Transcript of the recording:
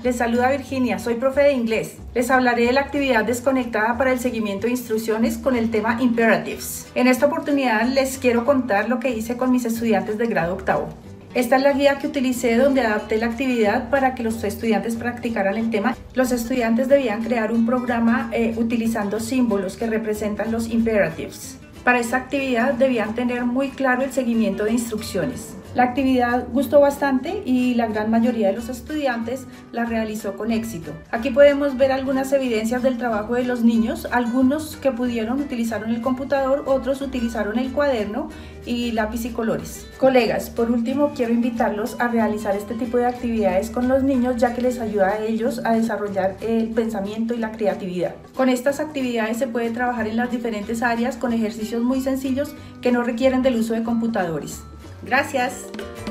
les saluda Virginia, soy profe de inglés. Les hablaré de la actividad desconectada para el seguimiento de instrucciones con el tema Imperatives. En esta oportunidad les quiero contar lo que hice con mis estudiantes de grado octavo. Esta es la guía que utilicé donde adapté la actividad para que los estudiantes practicaran el tema. Los estudiantes debían crear un programa utilizando símbolos que representan los imperatives. Para esta actividad debían tener muy claro el seguimiento de instrucciones. La actividad gustó bastante y la gran mayoría de los estudiantes la realizó con éxito. Aquí podemos ver algunas evidencias del trabajo de los niños. Algunos que pudieron utilizaron el computador, otros utilizaron el cuaderno y lápiz y colores. Colegas, por último quiero invitarlos a realizar este tipo de actividades con los niños, ya que les ayuda a ellos a desarrollar el pensamiento y la creatividad. Con estas actividades se puede trabajar en las diferentes áreas con ejercicios muy sencillos que no requieren del uso de computadores. Gracias.